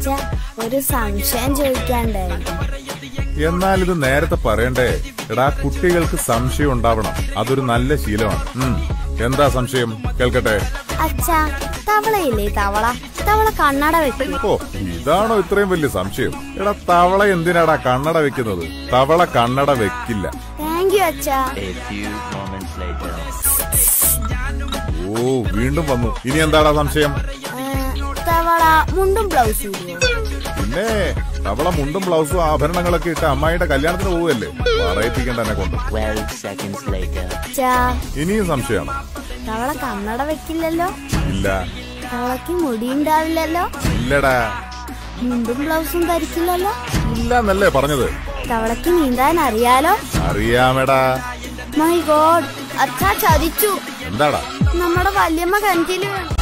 അച്ഛ ഒരു സംശയം ചോദിക്കാണ്ടായിരുന്നു. എന്നാൽ ഇത് നേരത്തെ പറയണ്ടേ? എടാ, കുട്ടികൾക്ക് സംശയം ഉണ്ടാവണം, അതൊരു നല്ല ശീലമാണ്. എന്താ സംശയം? കേൾക്കട്ടെ. അച്ഛാ, തവളയില്ലേ തവള, തവള കണ്ണട വെക്കും. ഓ, ഇതാണോ ഇത്രയും വലിയ സംശയം? എടാ, തവള എന്തിനാടാ കണ്ണട വെക്കുന്നത്? തവള കണ്ണട വെക്കില്ല. താങ്ക് യു അച്ഛാ. ഓ, വീണ്ടും വന്നു. ഇനി എന്താടാ സംശയം? തവള മുണ്ടും ബ്ലൗസും. പിന്നെ തവള മുണ്ടും ബ്ലൗസും ആഭരണങ്ങളൊക്കെ ഇട്ട് അമ്മായിയുടെ കല്യാണത്തിന് പോവുകയല്ലേ? പറയിപ്പിക്കണ്ട എന്നെ കൊണ്ട്. ഇനിയും സംശയമാണോ? തവള കണ്ണട വെക്കില്ലല്ലോ. ഇല്ല. തവളക്ക് മുടിയുണ്ടാവില്ലല്ലോ. ഇല്ലടാ. മുണ്ടും ബ്ലൗസും ധരിക്കില്ലല്ലോ. ഇല്ലെന്നല്ലേ പറഞ്ഞത്? തവളക്ക് നീന്താൻ അറിയാലോ. അറിയാമെടാ. മൈ ഗോഡ്, അച്ഛാ ചതിച്ചു. എന്താടാ? നമ്മുടെ വല്യമ്മ കിണറ്റില്